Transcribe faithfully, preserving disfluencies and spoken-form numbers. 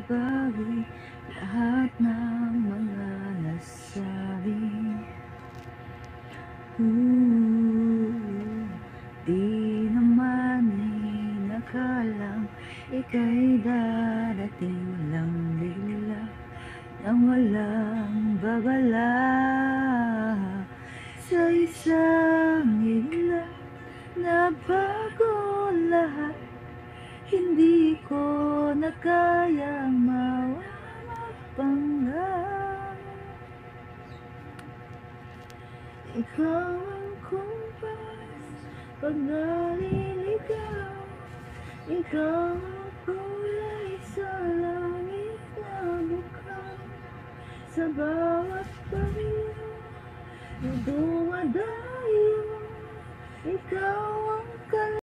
mababawi lahat ng mga nasabi. Ooh, di naman inakalang ika'y darating lang bigla nang walang babala. Sa isang hila nabago lahat, hindi ko na kayang mapanggap. Ikaw ang kumpas pag naliligaw, ikaw ang kulay sa langit na bukaw. Sa bawat paglaw na dumadayo, ikaw ang